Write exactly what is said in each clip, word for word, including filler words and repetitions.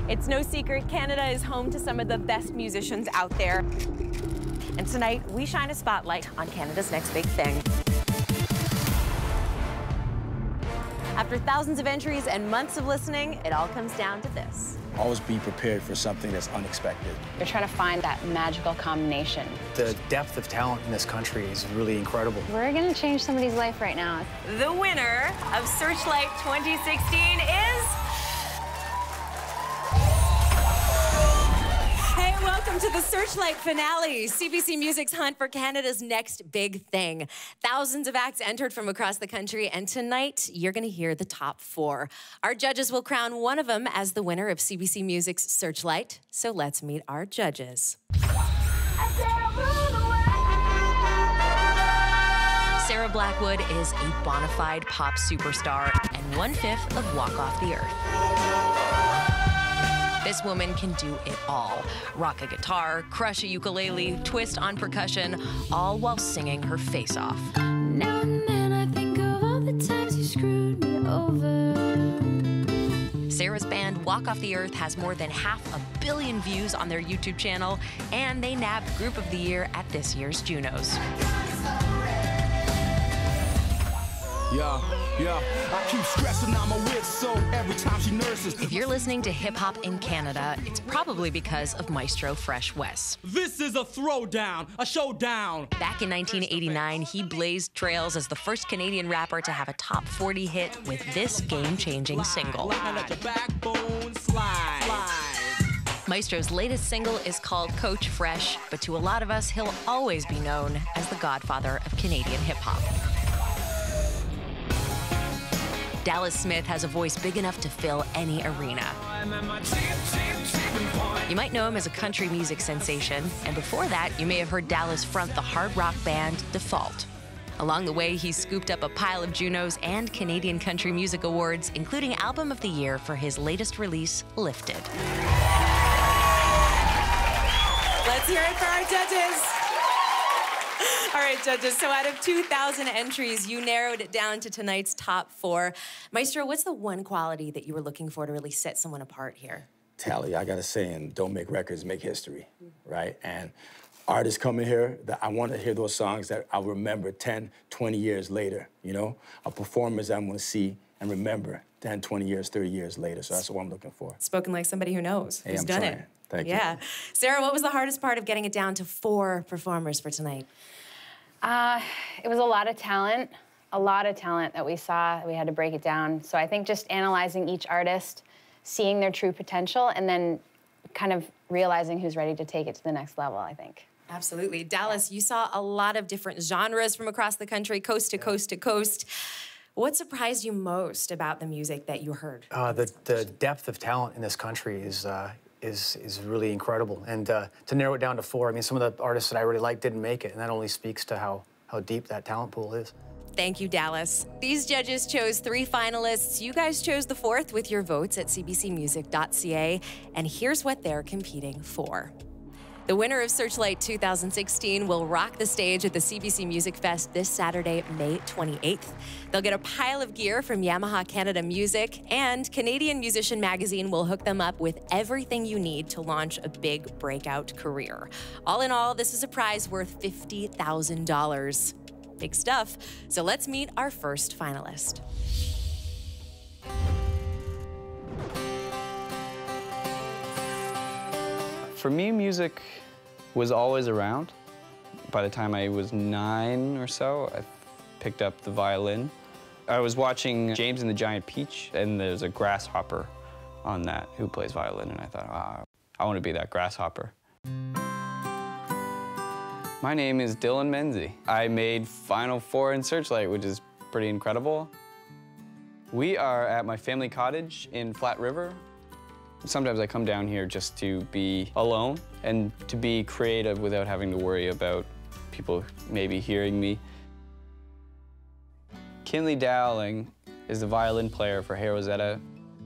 It's no secret, Canada is home to some of the best musicians out there. And tonight, we shine a spotlight on Canada's next big thing. After thousands of entries and months of listening, it all comes down to this. Always be prepared for something that's unexpected. You're trying to find that magical combination. The depth of talent in this country is really incredible. We're gonna change somebody's life right now. The winner of Searchlight twenty sixteen is... Hey, welcome to the Searchlight finale, C B C Music's hunt for Canada's next big thing. Thousands of acts entered from across the country, and tonight you're going to hear the top four. Our judges will crown one of them as the winner of C B C Music's Searchlight. So let's meet our judges. Sarah Blackwood is a bona fide pop superstar and one-fifth of Walk Off the Earth. This woman can do it all. Rock a guitar, crush a ukulele, twist on percussion, all while singing her face off. Now and then I think of all the times you screwed me over. Sarah's band Walk Off the Earth has more than half a billion views on their YouTube channel, and they nabbed Group of the Year at this year's Junos. Yeah, yeah, I keep stressing on my wits, so every time she nurses. If you're listening to hip-hop in Canada, it's probably because of Maestro Fresh Wes. This is a throwdown, a showdown. Back in nineteen eighty-nine, he blazed trails as the first Canadian rapper to have a top forty hit with this game-changing single. Let your backbone slide. Slide. Maestro's latest single is called Coach Fresh, but to a lot of us, he'll always be known as the godfather of Canadian hip-hop. Dallas Smith has a voice big enough to fill any arena. You might know him as a country music sensation, and before that, you may have heard Dallas front the hard rock band Default. Along the way, he scooped up a pile of Junos and Canadian Country Music Awards, including Album of the Year for his latest release, Lifted. Let's hear it for our judges. All right, judges, so out of two thousand entries, you narrowed it down to tonight's top four. Maestro, what's the one quality that you were looking for to really set someone apart here? Talia, I got to say, and don't make records, make history, right? And artists coming here, that I want to hear those songs that I'll remember ten, twenty years later, you know? A performers I'm going to see and remember ten, twenty years, thirty years later, so that's what I'm looking for. Spoken like somebody who knows, hey, who's I'm done trying. it. Thank yeah. you. Sarah, what was the hardest part of getting it down to four performers for tonight? Uh, it was a lot of talent, a lot of talent that we saw. We had to break it down. So I think just analyzing each artist, seeing their true potential, and then kind of realizing who's ready to take it to the next level, I think. Absolutely. Dallas, you saw a lot of different genres from across the country, coast to coast to coast. What surprised you most about the music that you heard? Uh, the, the depth of talent in this country is, uh, is, is really incredible. And uh, to narrow it down to four, I mean, some of the artists that I really like didn't make it, and that only speaks to how, how deep that talent pool is. Thank you, Dallas. These judges chose three finalists. You guys chose the fourth with your votes at c b c music dot c a, and here's what they're competing for. The winner of Searchlight two thousand sixteen will rock the stage at the C B C Music Fest this Saturday, May twenty-eighth. They'll get a pile of gear from Yamaha Canada Music, and Canadian Musician Magazine will hook them up with everything you need to launch a big breakout career. All in all, this is a prize worth fifty thousand dollars. Big stuff. So let's meet our first finalist. For me, music was always around. By the time I was nine or so, I picked up the violin. I was watching James and the Giant Peach, and there's a grasshopper on that who plays violin, and I thought, ah, I want to be that grasshopper. My name is Dylan Menzie. I made Final Four in Searchlight, which is pretty incredible. We are at my family cottage in Flat River. Sometimes I come down here just to be alone and to be creative without having to worry about people maybe hearing me. Kinley Dowling is the violin player for Hey Rosetta.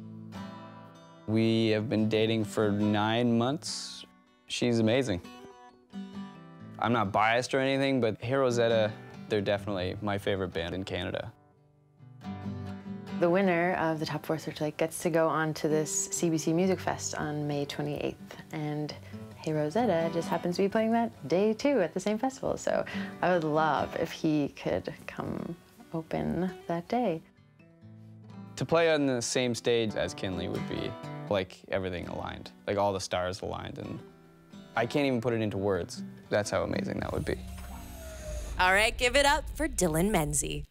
We have been dating for nine months. She's amazing. I'm not biased or anything, but Hey Rosetta, they're definitely my favorite band in Canada. The winner of the top four Searchlight gets to go on to this C B C Music Fest on May twenty-eighth. And Hey Rosetta just happens to be playing that day too at the same festival. So I would love if he could come open that day. To play on the same stage as Kinley would be like everything aligned, like all the stars aligned, and I can't even put it into words. That's how amazing that would be. All right, give it up for Dylan Menzie.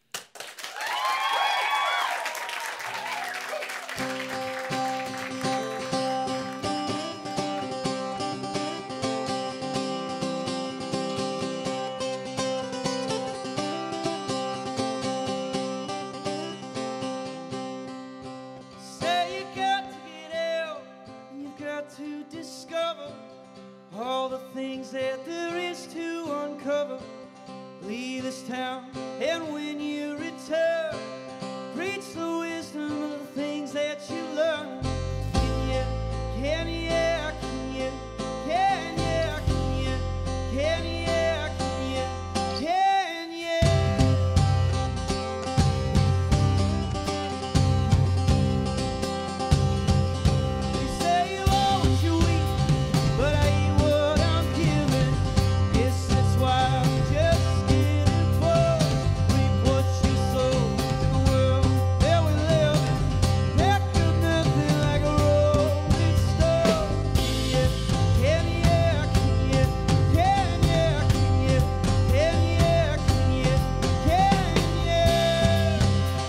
All the things that there is to uncover. Leave this town, and when you return, preach the wisdom of the things that you learn. Can you, can you, can you, can you, can you, can you, can you, can you? They say you are what you eat, but I eat what I'm given. Guess that's why I'm just getting poor. Reap what you sow in the world that we live in. Pack up nothing like a rolling stone. Can you, can you, can you, can you, can you, can you, can you?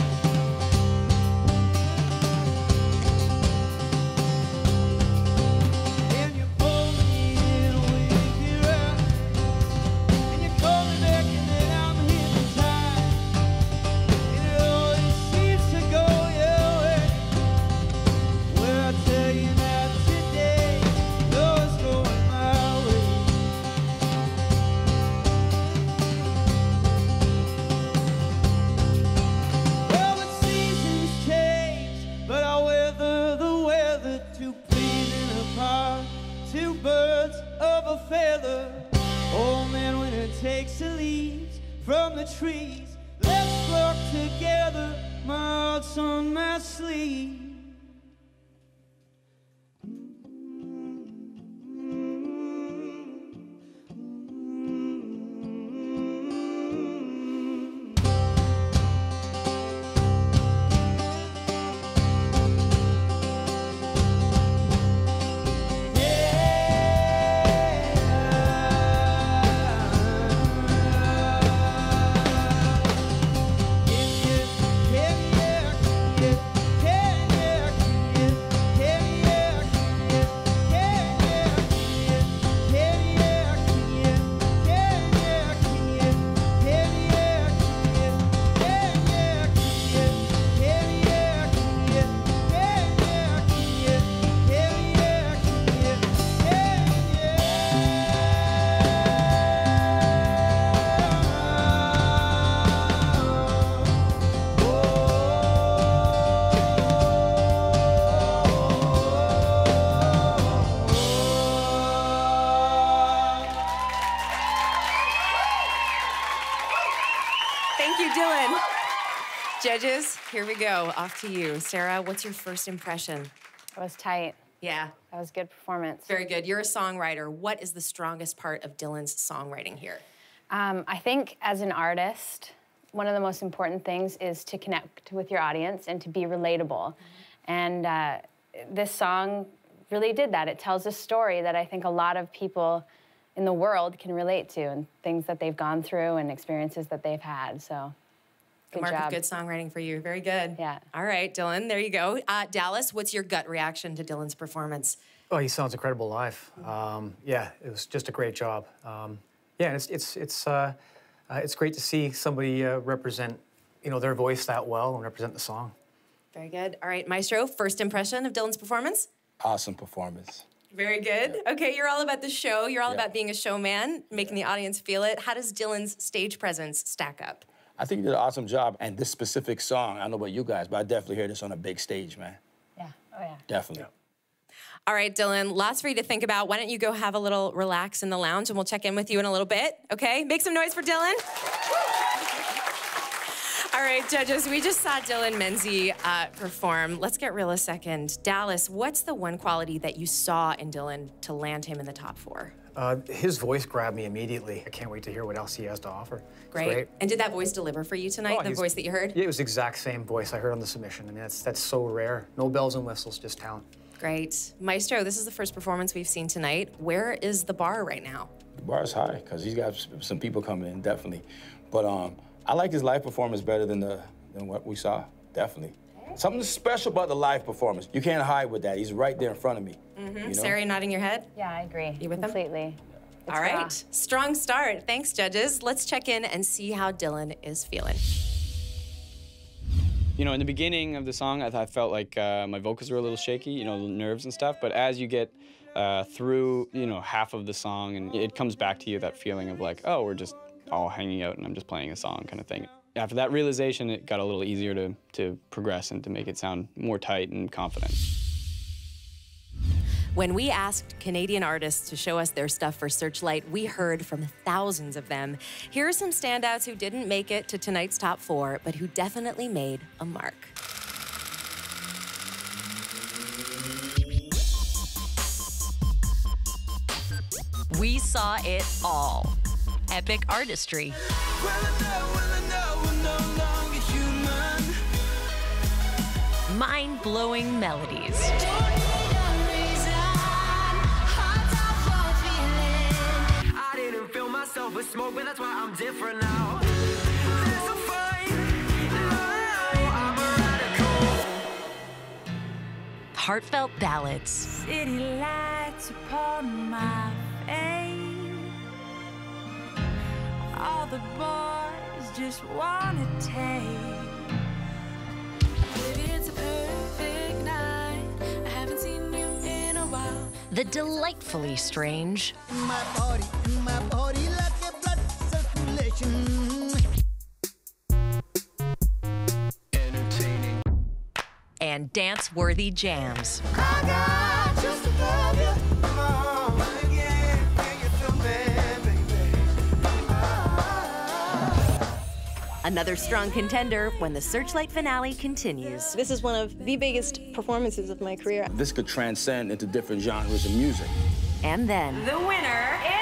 And you pull me in with your eyes, and you call me back, and then I'm hypnotized, and it always seems to go your way. Well, I tell you not today, though it's going my way. Well, the seasons change, but I weather the weather, too pleasing apart, two birds of a feather. Oh man, winter takes the leaves from the trees. Let's flock together, my heart's on my sleeve. Thank you, Dylan. Judges, here we go. Off to you. Sarah, what's your first impression? That was tight. Yeah. That was good performance. Very good. You're a songwriter. What is the strongest part of Dylan's songwriting here? Um, I think as an artist, one of the most important things is to connect with your audience and to be relatable. And uh, this song really did that. It tells a story that I think a lot of people in the world can relate to, and things that they've gone through and experiences that they've had. So, good Mark job. of good songwriting for you. Very good. Yeah. All right, Dylan, there you go. Uh, Dallas, what's your gut reaction to Dylan's performance? Oh, he sounds incredible live. Um, yeah, it was just a great job. Um, yeah, and it's it's it's uh, uh, it's great to see somebody uh, represent, you know, their voice that well and represent the song. Very good. All right, Maestro, first impression of Dylan's performance? Awesome performance. Very good. Okay, you're all about the show. You're all Yeah. about being a showman, making the audience feel it. How does Dylan's stage presence stack up? I think you did an awesome job. And this specific song, I don't know about you guys, but I definitely hear this on a big stage, man. Yeah. Oh, yeah. Definitely. All right, Dylan, lots for you to think about. Why don't you go have a little relax in the lounge, and we'll check in with you in a little bit, okay? Make some noise for Dylan. All All right, judges, we just saw Dylan Menzie uh, perform. Let's get real a second. Dallas, what's the one quality that you saw in Dylan to land him in the top four? Uh, his voice grabbed me immediately. I can't wait to hear what else he has to offer. Great. great. And did that voice deliver for you tonight, oh, the voice that you heard? Yeah, it was the exact same voice I heard on the submission. I mean, that's, that's so rare. No bells and whistles, just talent. Great. Maestro, this is the first performance we've seen tonight. Where is the bar right now? The bar is high, because he's got some people coming in, definitely. But um, I like his live performance better than the than what we saw, definitely. Something special about the live performance. You can't hide with that. He's right there in front of me. Mm-hmm. You know? Sarah, nodding your head? Yeah, I agree. You with Completely. Them? All right, raw. Strong start. Thanks, judges. Let's check in and see how Dylan is feeling. You know, in the beginning of the song, I, th I felt like uh, my vocals were a little shaky, you know, nerves and stuff. But as you get uh, through, you know, half of the song, and it comes back to you, that feeling of like, oh, we're just all hanging out and I'm just playing a song kind of thing. After that realization, it got a little easier to, to progress and to make it sound more tight and confident. When we asked Canadian artists to show us their stuff for Searchlight, we heard from thousands of them. Here are some standouts who didn't make it to tonight's top four, but who definitely made a mark. We saw it all. Epic artistry. Well, I know, well, I know we're no longer human. Mind-blowing melodies. I didn't feel myself with smoke, but that's why I'm different now. There's a fight. No, I'm a radical. Heartfelt ballads. City lights upon my face. All the boys just wanna take. Baby, it's a perfect night. I haven't seen you in a while. The delightfully strange. In my body, in my body, like a blood circulation. Entertaining. And dance-worthy jams. I got just to love you. Come on, again, can you feel me, baby? Another strong contender when the Searchlight finale continues. This is one of the biggest performances of my career. This could transcend into different genres of music. And then The winner is...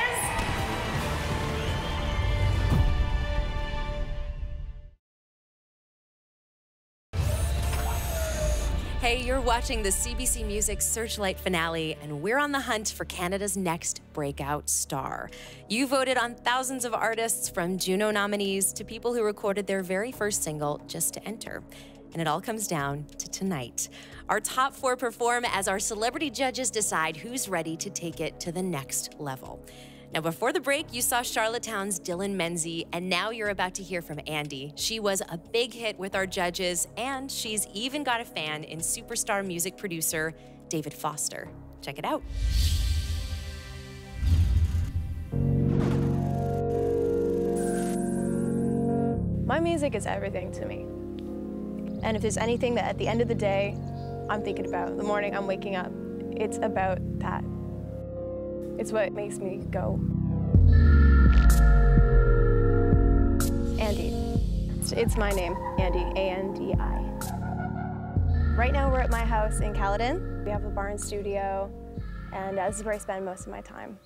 Hey, you're watching the C B C Music Searchlight finale, and we're on the hunt for Canada's next breakout star. You voted on thousands of artists, from Juno nominees to people who recorded their very first single just to enter. And it all comes down to tonight. Our top four perform as our celebrity judges decide who's ready to take it to the next level. Now, before the break, you saw Charlottetown's Dylan Menzie, and now you're about to hear from Andi. She was a big hit with our judges, and she's even got a fan in superstar music producer David Foster. Check it out. My music is everything to me. And if there's anything that at the end of the day I'm thinking about, the morning I'm waking up, it's about that. It's what makes me go. Andi. It's, it's my name, Andi, A N D I. Right now we're at my house in Caledon. We have a barn studio, and uh, this is where I spend most of my time.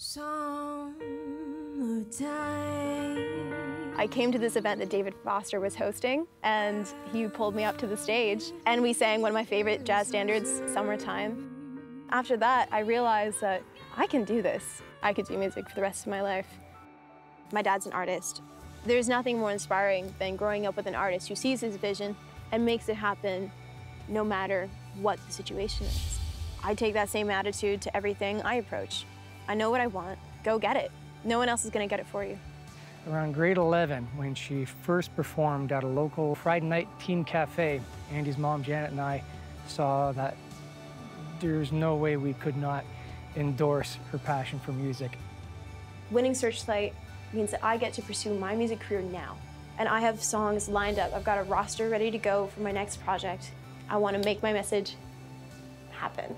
I came to this event that David Foster was hosting, and he pulled me up to the stage, and we sang one of my favorite jazz standards, Summertime. After that, I realized that I can do this. I could do music for the rest of my life. My dad's an artist. There's nothing more inspiring than growing up with an artist who sees his vision and makes it happen no matter what the situation is. I take that same attitude to everything I approach. I know what I want, go get it. No one else is gonna get it for you. Around grade eleven, when she first performed at a local Friday night teen cafe, Andi's mom, Janet, and I saw that there's no way we could not endorse her passion for music. Winning Searchlight means that I get to pursue my music career now. And I have songs lined up. I've got a roster ready to go for my next project. I want to make my message happen.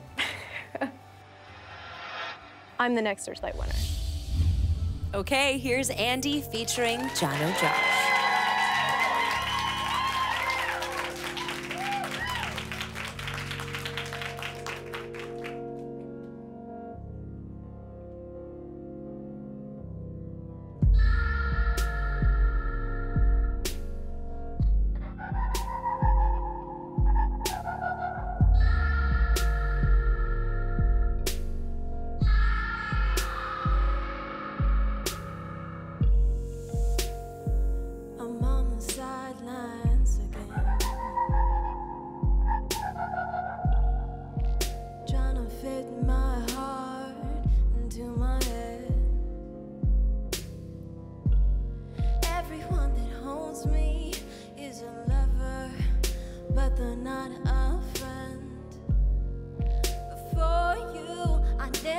I'm the next Searchlight winner. Okay, here's Andi featuring Jono Josh.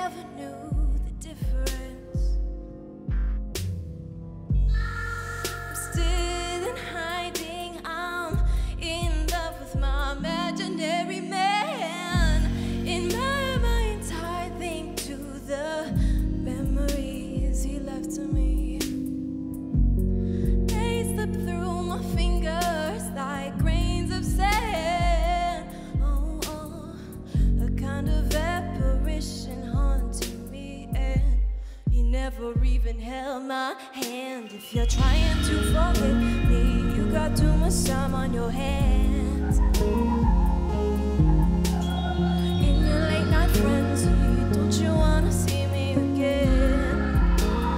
never knew the difference. I'm still in hiding, I'm in love with my imaginary man. In my mind, I think to the memories he left to me. They slip through my fingers like grains of sand. Oh, oh, a kind of apparition haunting me, and he never even held my hand. If you're trying to forget me, you got too much time on your hands. In your late night frenzy, don't you wanna see me again?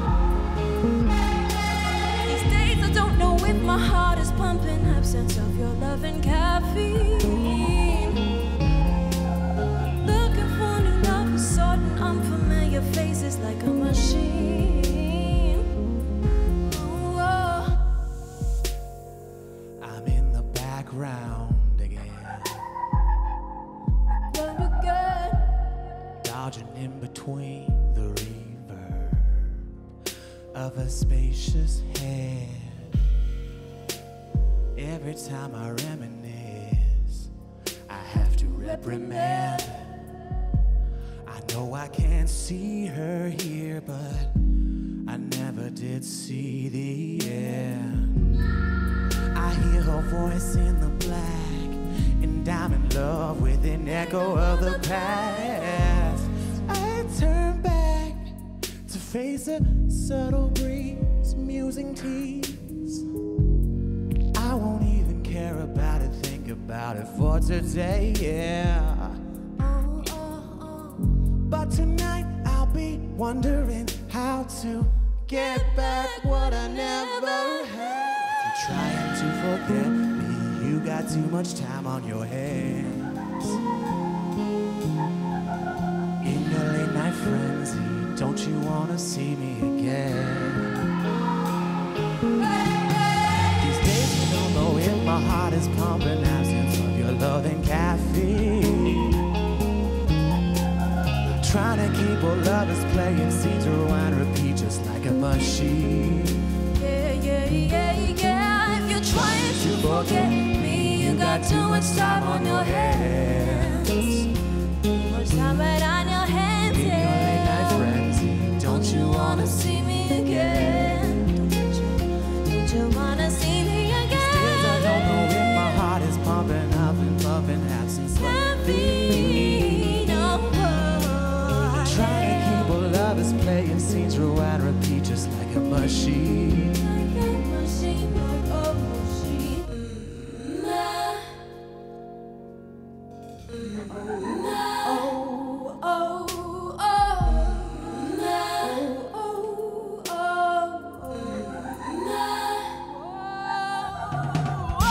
These days I don't know if my heart is pumping, absence of your love and caffeine. Looking for new love, sorting unfamiliar faces like a machine. Oh, oh. I'm in the background again, Well, we're good. dodging in between the reverb of a spacious head. Every time I reminisce, I have to reprimand. I know I can't see her here, but I never did see the end. I hear her voice in the black, and I'm in love with an echo of the past. I turn back to face a subtle breeze, musing tease. I won't even care about it, think about it for today, yeah. But tonight I'll be wondering how to get back what I never had. If you're trying to forget me, you got too much time on your hands. In your late night frenzy, don't you wanna see me again? These days I don't know if my heart is pumping, absence of your love and caffeine. Trying to keep our lovers playing scenes, rewind, repeat just like a machine. Yeah, yeah, yeah, yeah. If you're trying to forget me, you got too much time on your hands. Too much time right on your hands, In your late night yeah. frenzy, Don't you wanna see me again? Don't you, don't you wanna see me Still, I again? don't know if my heart is pumping. I've been loving absence like Caffeine, oh, oh, trying to keep our lovers playing scenes, rewind, repeat just like a machine. like a machine, oh, oh, machine. Mm, ah. Mm, ah. Oh, oh, oh. Mm, ah. Oh, oh, oh. Mm, ah. Oh,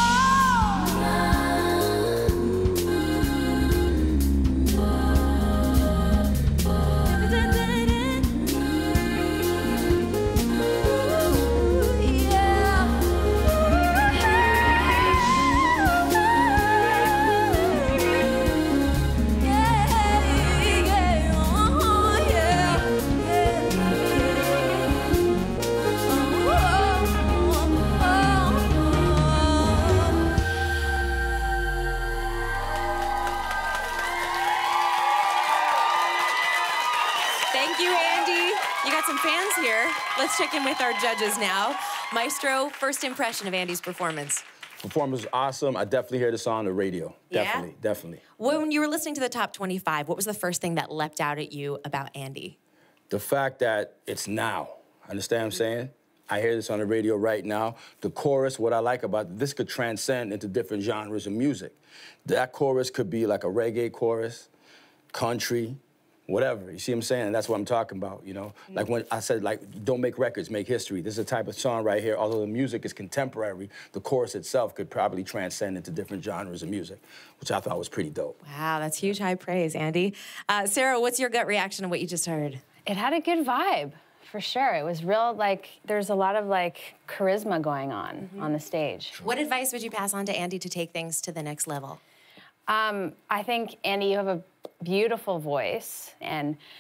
Thank you, Andi. You got some fans here. Let's check in with our judges now. Maestro, first impression of Andi's performance. Performance was awesome. I definitely hear the song on the radio. Yeah? Definitely, definitely. When you were listening to the top twenty-five, what was the first thing that leapt out at you about Andi? The fact that it's now. Understand what I'm saying? I hear this on the radio right now. The chorus, what I like about it, this could transcend into different genres of music. That chorus could be like a reggae chorus, country, whatever. You see what I'm saying? And that's what I'm talking about, you know? Like when I said, like, don't make records, make history. This is a type of song right here. Although the music is contemporary, the chorus itself could probably transcend into different genres of music, which I thought was pretty dope. Wow, that's huge high praise, Andi. Uh, Sarah, what's your gut reaction to what you just heard? It had a good vibe, for sure. It was real, like, there's a lot of, like, charisma going on mm-hmm. on the stage. What advice would you pass on to Andi to take things to the next level? Um, I think, Andi, you have a beautiful voice, and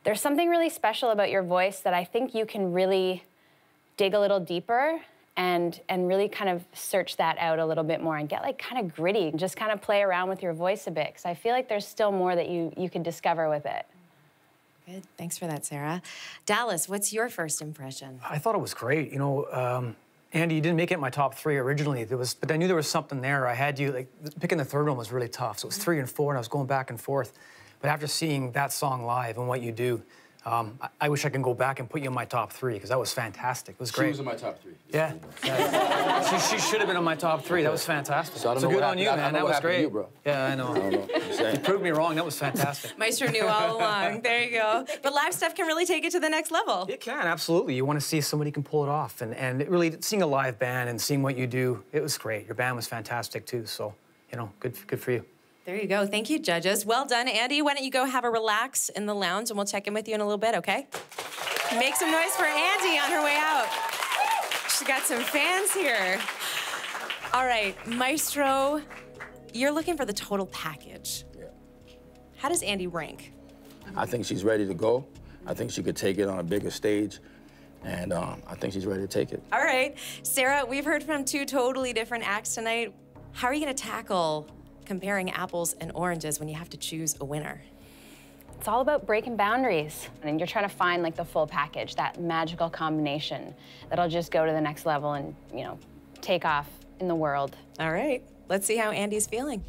There's something really special about your voice that I think you can really dig a little deeper and, and really kind of search that out a little bit more and get like kind of gritty and just kind of play around with your voice a bit, because I feel like there's still more that you, you can discover with it. Good, thanks for that, Sarah. Dallas, what's your first impression? I thought it was great. You know, um, Andi, you didn't make it in my top three originally. There was, but I knew there was something there. I had you, like, picking the third one was really tough. So it was three and four, and I was going back and forth. But after seeing that song live and what you do, um, I, I wish I could go back and put you in my top three, because that was fantastic. It was great. She was in my top three. Yeah. yeah. she she should have been in my top three. That was fantastic. So, I don't so know good what on you, happened. I- I man. know That what was happened to great. you, bro. Yeah, I know. I don't know. I'm saying. You proved me wrong. That was fantastic. Maestro knew all along. There you go. But live stuff can really take it to the next level. It can, absolutely. You want to see if somebody can pull it off. And, and it really, seeing a live band and seeing what you do, it was great. Your band was fantastic, too. So, you know, good, good for you. There you go. Thank you, judges. Well done, Andi. Why don't you go have a relax in the lounge, and we'll check in with you in a little bit, okay? Make some noise for Andi on her way out. She got some fans here. All right, Maestro, you're looking for the total package. Yeah. How does Andi rank? I think she's ready to go. I think she could take it on a bigger stage, and um, I think she's ready to take it. All right, Sarah, we've heard from two totally different acts tonight. How are you gonna tackle comparing apples and oranges when you have to choose a winner? It's all about breaking boundaries. And you're trying to find like the full package, that magical combination that'll just go to the next level and, you know, take off in the world. All right, let's see how Andi's feeling.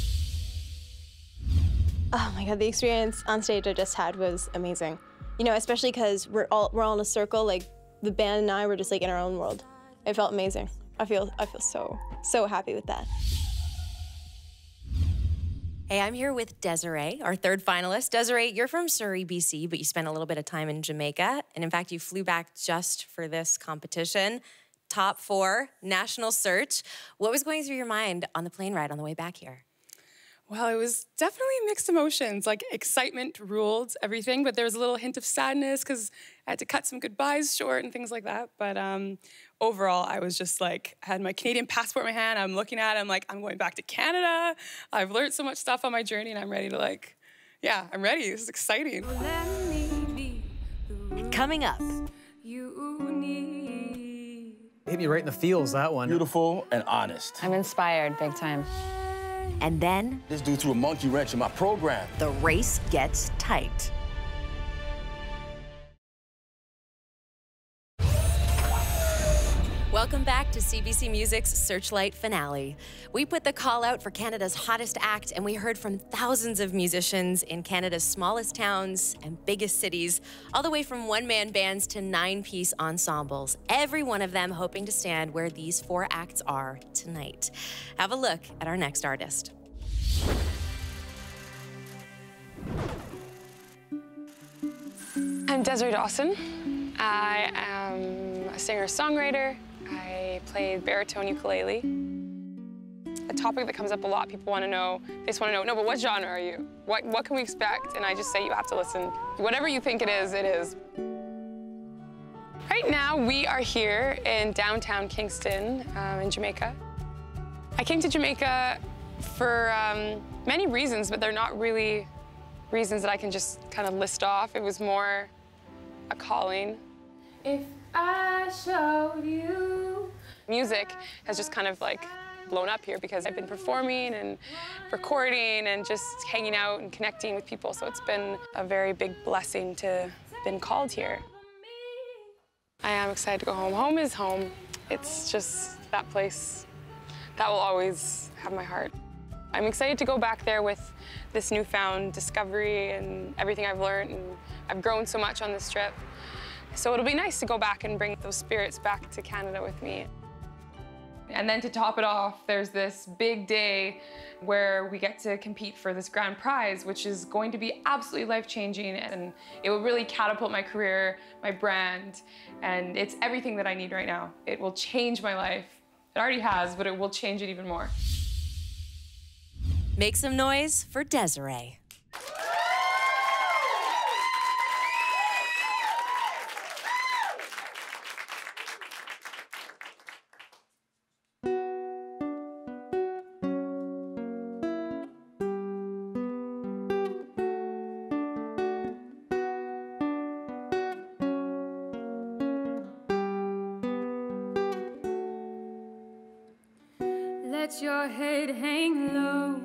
Oh my God, the experience on stage I just had was amazing. You know, especially because we're all we're all in a circle. Like the band and I were just like in our own world. It felt amazing. I feel I feel so so happy with that. Hey, I'm here with Desiree, our third finalist. Desiree, you're from Surrey, B C, but you spent a little bit of time in Jamaica. And in fact, you flew back just for this competition. Top four, national search. What was going through your mind on the plane ride on the way back here? Well, it was definitely mixed emotions. Like, excitement ruled everything, but there was a little hint of sadness because I had to cut some goodbyes short and things like that. But um, overall, I was just like, I had my Canadian passport in my hand. I'm looking at it. I'm like, I'm going back to Canada. I've learned so much stuff on my journey, and I'm ready to, like, yeah, I'm ready. This is exciting. Coming up. Hit me right in the feels, that one. Beautiful and honest. I'm inspired big time. And then This dude threw a monkey wrench in my program. The race gets tight. welcome back to C B C Music's Searchlight finale. We put the call out for Canada's hottest act, and we heard from thousands of musicians in Canada's smallest towns and biggest cities, all the way from one-man bands to nine-piece ensembles, every one of them hoping to stand where these four acts are tonight. Have a look at our next artist. I'm Desiree Dawson. I am a singer-songwriter. I play baritone ukulele. A topic that comes up a lot, people want to know, they just want to know, no, but what genre are you? What, what can we expect? And I just say you have to listen. Whatever you think it is, it is. Right now, we are here in downtown Kingston um, in Jamaica. I came to Jamaica for um, many reasons, but they're not really reasons that I can just kind of list off. It was more a calling. If I showed you. Music has just kind of like blown up here because I've been performing and recording and just hanging out and connecting with people. So it's been a very big blessing to have been called here. I am excited to go home. Home is home. It's just that place that will always have my heart. I'm excited to go back there with this newfound discovery and everything I've learned, and I've grown so much on this trip. So it'll be nice to go back and bring those spirits back to Canada with me. And then to top it off, there's this big day where we get to compete for this grand prize, which is going to be absolutely life-changing, and it will really catapult my career, my brand, and it's everything that I need right now. It will change my life. It already has, but it will change it even more. Make some noise for Desiree. Let your head hang low.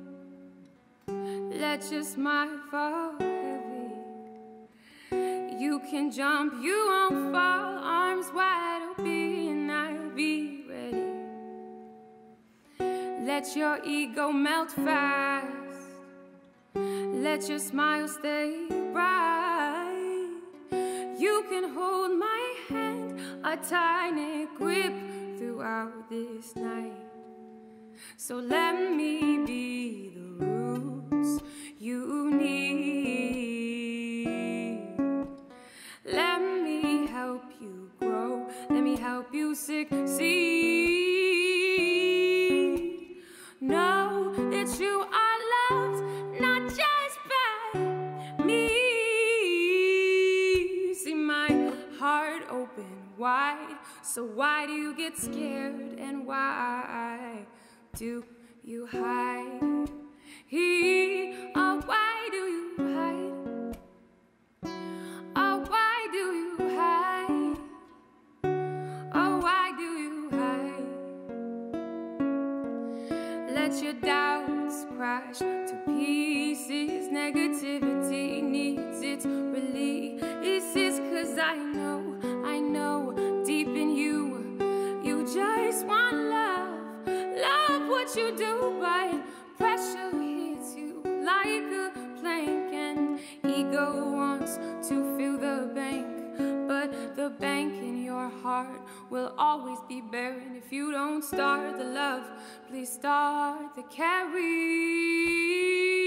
Let your smile fall heavy. You can jump, you won't fall. Arms wide open, I'll be ready. Let your ego melt fast. Let your smile stay bright. You can hold my hand, a tiny grip throughout this night. So let me be the roots you need. Let me help you grow. Let me help you succeed. Know that you are loved, not just by me. See my heart open wide. So why do you get scared, and why do you hide? He, oh, why do you hide? Oh, why do you hide? Oh, why do you hide? Let your doubts crash to pieces. Negativity needs its release. It's 'cause I know, I know deep in you, you just want love. Love what you do, but pressure hits you like a plank, and ego wants to fill the bank, but the bank in your heart will always be barren if you don't start the love. Please start the carry.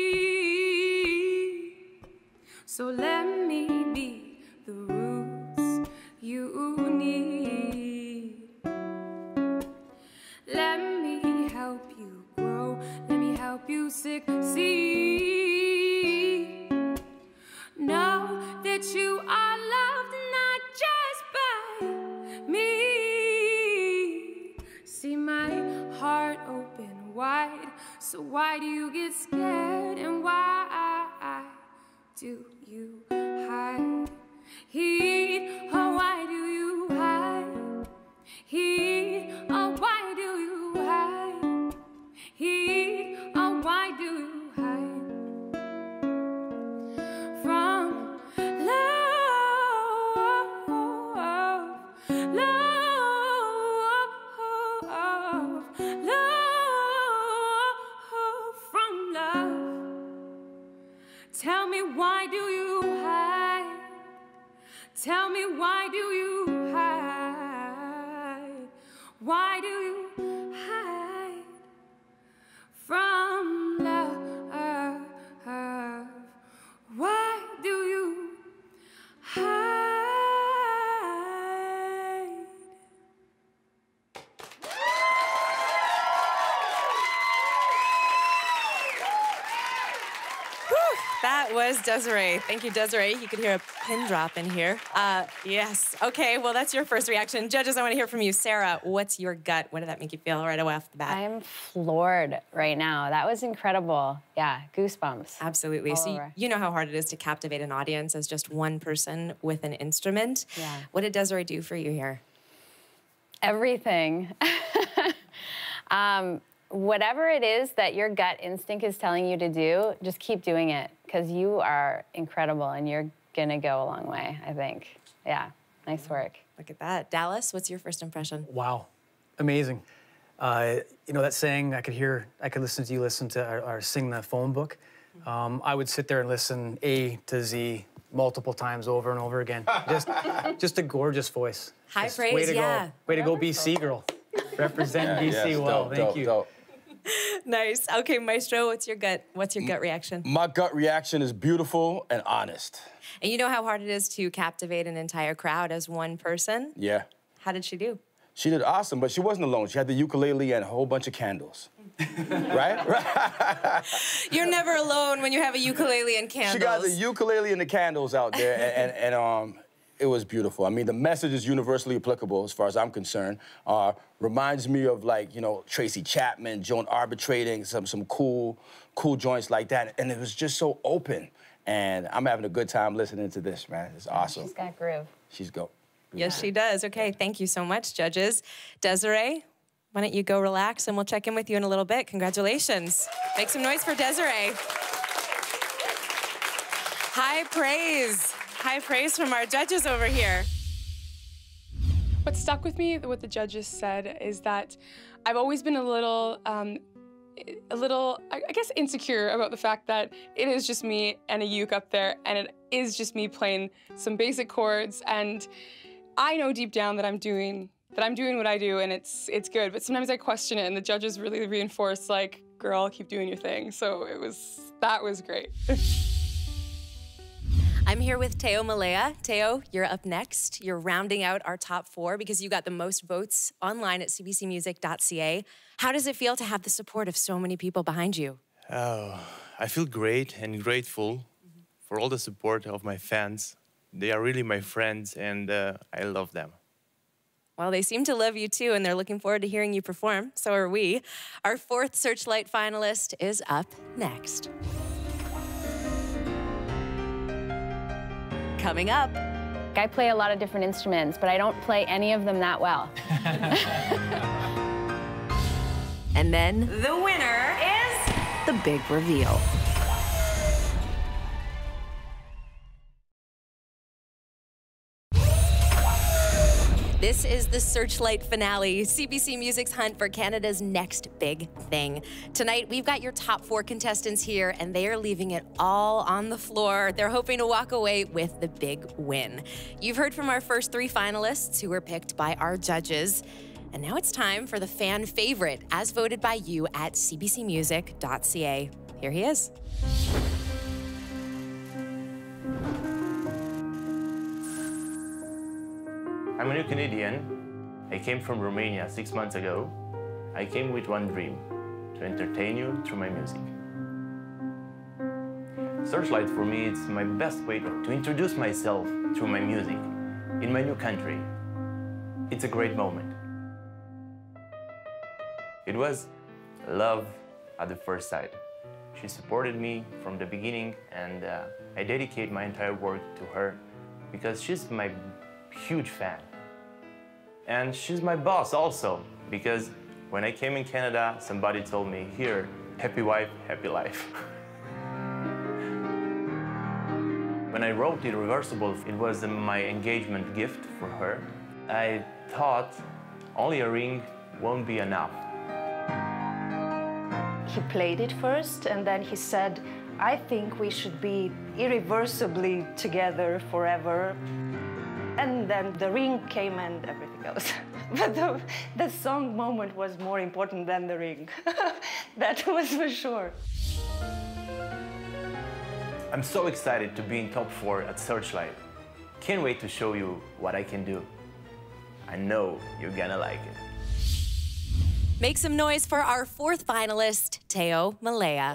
So let me be the roots you need. Let me help you grow. Let me help you succeed. Know that you are loved, not just by me. See my heart open wide. So why do you get scared, and why do you hide? Heat, oh, why do you hide? Heat, oh, why do you hide? Heat, oh, why do you hide? From love, love, love, from love. Tell me, why do you hide? Tell me, why do you hide? Why do you hide from love? Why do you hide? That was Desiree. Thank you, Desiree. You could hear a pin drop in here. Uh, yes. Okay, well, that's your first reaction. Judges, I want to hear from you. Sarah, what's your gut? What did that make you feel right away off the bat? I'm floored right now. That was incredible. Yeah, goosebumps. Absolutely. All So you, over. you know how hard it is to captivate an audience as just one person with an instrument. Yeah. What did Desiree do for you here? Everything. um, whatever it is that your gut instinct is telling you to do, just keep doing it, because you are incredible and you're gonna go a long way, I think. Yeah, nice work. Look at that. Dallas, what's your first impression? Wow, amazing. Uh, you know that saying, I could hear, I could listen to you listen to, or, or sing the phone book. Um, I would sit there and listen A to Z multiple times over and over again. Just, just a gorgeous voice. High Just praise, way to yeah. Go. Way to go, B C girl. Represent Yeah, B C yes, well. dope, Thank dope, you. dope. Nice. Okay, Maestro, what's your gut? What's your gut reaction? My gut reaction is beautiful and honest. And you know how hard it is to captivate an entire crowd as one person? Yeah. How did she do? She did awesome, but she wasn't alone. She had the ukulele and a whole bunch of candles. Right? Right? You're never alone when you have a ukulele and candles. She got the ukulele and the candles out there, and, and, and um, it was beautiful. I mean, the message is universally applicable as far as I'm concerned. Uh, reminds me of, like, you know, Tracy Chapman, Joan Arbitrating, some, some cool, cool joints like that. And it was just so open. And I'm having a good time listening to this, man. It's awesome. She's got groove. She's go. Yes, she does. Okay, thank you so much, judges. Desiree, why don't you go relax and we'll check in with you in a little bit. Congratulations. Make some noise for Desiree. High praise. High praise from our judges over here. What stuck with me, what the judges said, is that I've always been a little, um, a little, I guess, insecure about the fact that it is just me and a uke up there, and it is just me playing some basic chords, and I know deep down that I'm doing, that I'm doing what I do, and it's, it's good, but sometimes I question it, and the judges really reinforce, like, girl, keep doing your thing, so it was, that was great. I'm here with Teo Milea. Teo, you're up next. You're rounding out our top four because you got the most votes online at c b c music dot c a. How does it feel to have the support of so many people behind you? Oh, I feel great and grateful mm-hmm. for all the support of my fans. They are really my friends, and uh, I love them. Well, they seem to love you too, and they're looking forward to hearing you perform. So are we. Our fourth Searchlight finalist is up next. Coming up. I play a lot of different instruments, but I don't play any of them that well. And then the winner is the big reveal. This is the Searchlight finale, C B C Music's hunt for Canada's next big thing. Tonight, we've got your top four contestants here, and they are leaving it all on the floor. They're hoping to walk away with the big win. You've heard from our first three finalists who were picked by our judges. And now it's time for the fan favorite, as voted by you at c b c music dot c a. Here he is. I'm a new Canadian. I came from Romania six months ago. I came with one dream, to entertain you through my music. Searchlight for me, it's my best way to introduce myself through my music in my new country. It's a great moment. It was love at the first sight. She supported me from the beginning, and uh, I dedicate my entire work to her because she's my huge fan. And she's my boss also, because when I came in Canada, somebody told me, here, happy wife, happy life. When I wrote Irreversible, it was my engagement gift for her. I thought only a ring won't be enough. He played it first, and then he said, I think we should be irreversibly together forever. And then the ring came and everything else. But the, the song moment was more important than the ring. That was for sure. I'm so excited to be in top four at Searchlight. Can't wait to show you what I can do. I know you're gonna like it. Make some noise for our fourth finalist, Teo Milea.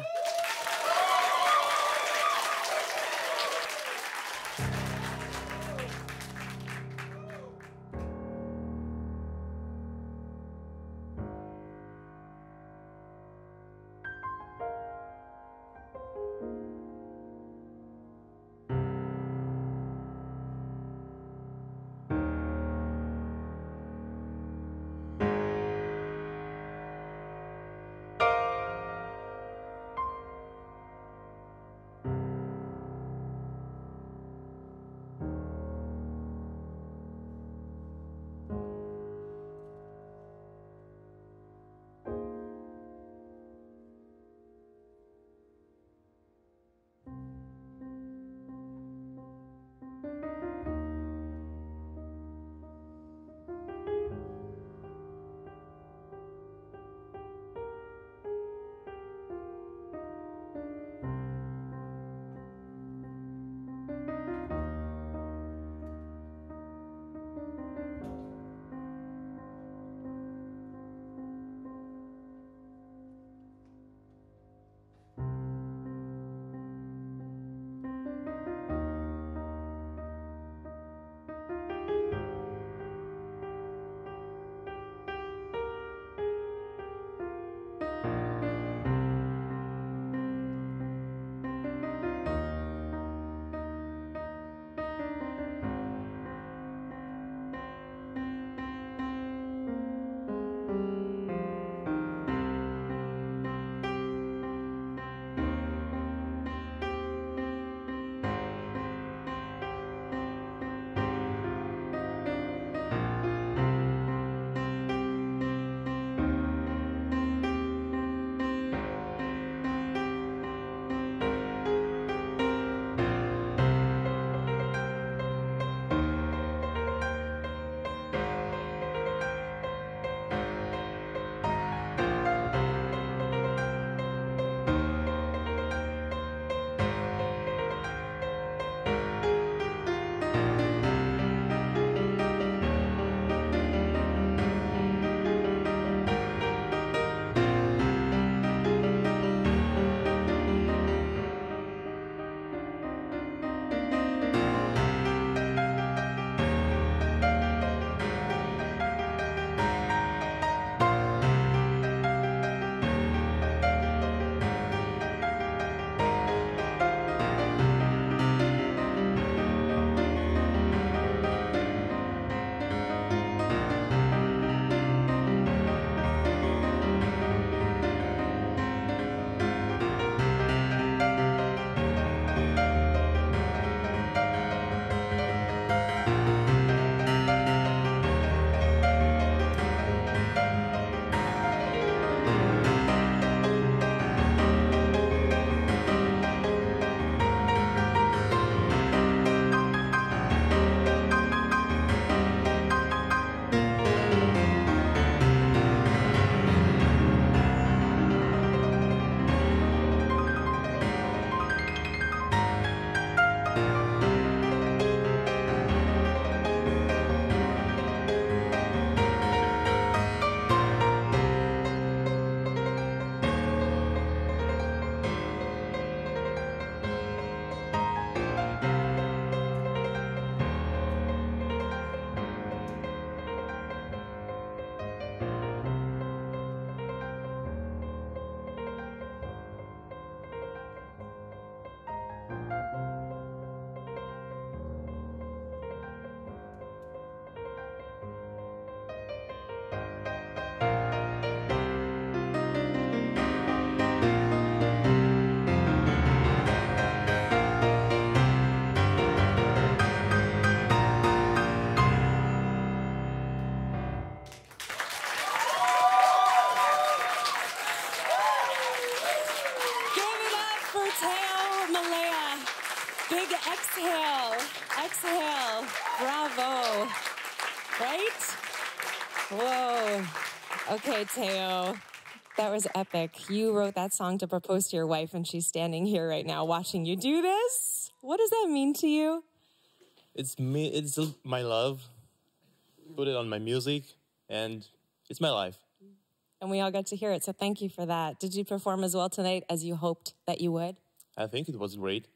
Exhale. Exhale. Bravo. Right? Whoa. Okay, Teo. That was epic. You wrote that song to propose to your wife, and she's standing here right now watching you do this. What does that mean to you? It's me. It's my love. Put it on my music, and it's my life. And we all got to hear it, so thank you for that. Did you perform as well tonight as you hoped that you would? I think it was great.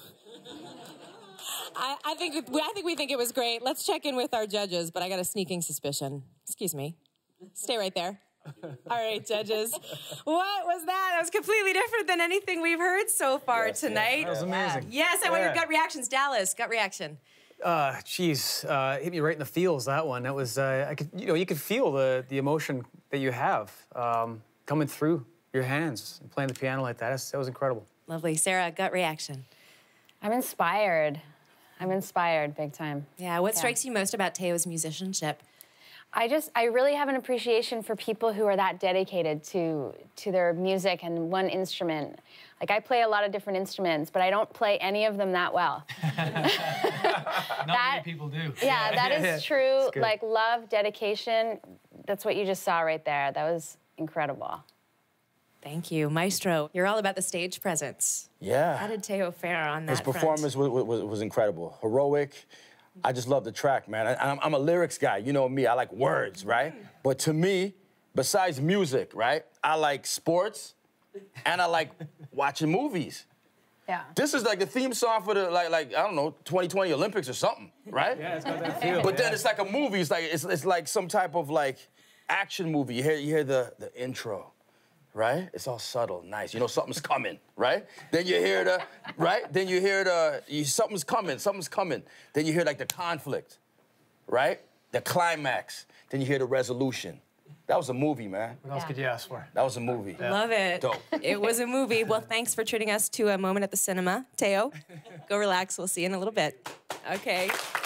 I, I think I think we think it was great. Let's check in with our judges, but I got a sneaking suspicion. Excuse me. Stay right there. All right, judges. What was that? That was completely different than anything we've heard so far yes, tonight. Yes, that was amazing. Yes, I want your Yeah. gut reactions. Dallas, gut reaction. Uh, geez, uh, hit me right in the feels, that one. That was, uh, I could, you know, you could feel the, the emotion that you have um, coming through your hands and playing the piano like that. That's, that was incredible. Lovely. Sarah, gut reaction. I'm inspired. I'm inspired big time. Yeah, what Yeah. strikes you most about Teo's musicianship? I just, I really have an appreciation for people who are that dedicated to, to their music and one instrument. Like, I play a lot of different instruments, but I don't play any of them that well. Not That- many people do. Yeah, that is Yeah. true. It's good. Like, love, dedication, that's what you just saw right there. That was incredible. Thank you. Maestro, you're all about the stage presence. Yeah. How did Teo fare on that His performance was, was, was incredible. Heroic. I just love the track, man. I, I'm, I'm a lyrics guy. You know me. I like words, right? But to me, besides music, right, I like sports and I like watching movies. Yeah. This is like the theme song for the, like, like I don't know, twenty twenty Olympics or something, right? Yeah, it's got that feel. But then yeah. it's like a movie. It's like, it's, it's like some type of, like, action movie. You hear, you hear the, the intro. Right? It's all subtle, nice. You know something's coming, right? Then you hear the, right? Then you hear the, you, something's coming, something's coming. Then you hear like the conflict, right? The climax. Then you hear the resolution. That was a movie, man. What else could you ask for? That was a movie. Love it. Dope. It was a movie. Well, thanks for treating us to a moment at the cinema. Teo, go relax. We'll see you in a little bit. Okay.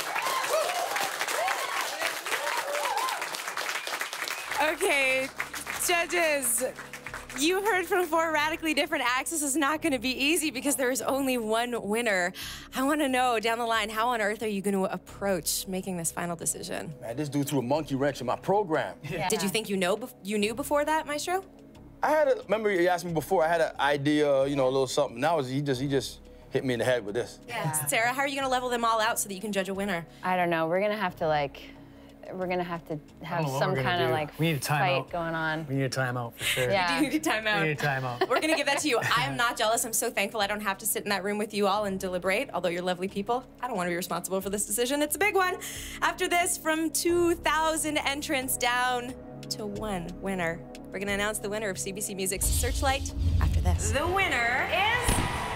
Okay, judges. You heard from four radically different acts. This is not going to be easy because there is only one winner. I want to know down the line, how on earth are you going to approach making this final decision? Man, this dude threw a monkey wrench in my program. Yeah. Did you think you know bef- you knew before that, Maestro? I had a, remember you asked me before, I had an idea, you know, a little something. Now he just, he just hit me in the head with this. Yeah. Sarah, how are you going to level them all out so that you can judge a winner? I don't know. We're going to have to, like, we're going to have to have some kind of, like, we need a fight timeout. going on. We need a timeout for sure. Yeah. You need a timeout. We need a timeout. We're gonna give that to you. I am not jealous. I'm so thankful I don't have to sit in that room with you all and deliberate, although you're lovely people. I don't want to be responsible for this decision. It's a big one. After this, from two thousand entrants down to one winner. We're gonna announce the winner of C B C Music's Searchlight after this. The winner is...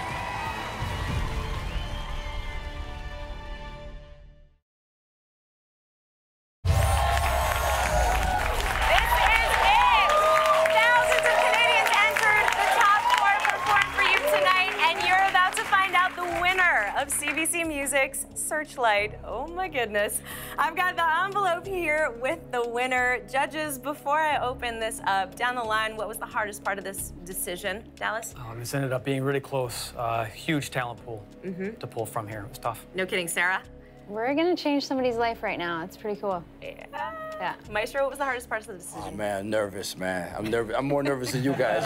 of C B C Music's Searchlight. Oh my goodness. I've got the envelope here with the winner. Judges, before I open this up, down the line, what was the hardest part of this decision? Dallas? Oh, this ended up being really close. Uh, huge talent pool Mm-hmm. to pull from here. It was tough. No kidding, Sarah? We're going to change somebody's life right now. It's pretty cool. Yeah. Yeah. Maestro, what was the hardest part of the decision? Oh, man, nervous, man. I'm nervous. I'm more nervous than you guys,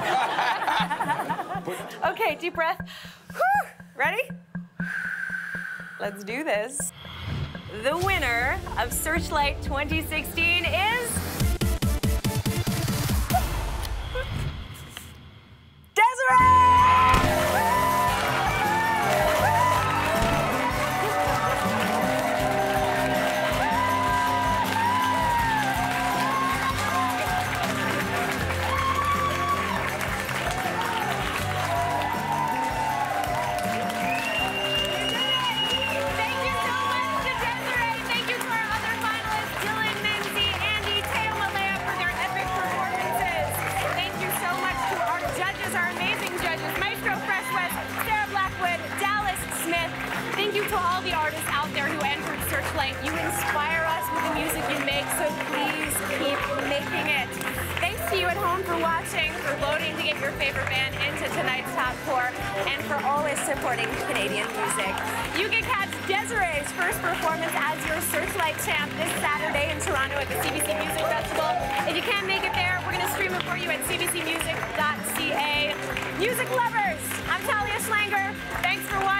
man. Okay, deep breath. Whew. Ready? Let's do this. The winner of Searchlight twenty sixteen is... Desiree! Thank you so much to Desiree. Thank you to our other finalists, Dylan, Menzie, Andi, Talia, Milea, for their epic performances. Thank you so much to our judges, our amazing judges, Maestro Fresh West, Sarah Blackwood, Dallas Smith. Thank you to all the artists out there who entered Searchlight. You inspire us with the music you make, so please keep making it. Thanks to you at home for watching, for voting to get your favorite band into tonight's top four, and for always supporting Canadian music. You can catch Desiree's first performance as your Searchlight champ this Saturday in Toronto at the C B C Music Festival. If you can't make it there, we're going to stream it for you at C B C music dot C A. Music lovers, I'm Talia Schlanger. Thanks for watching.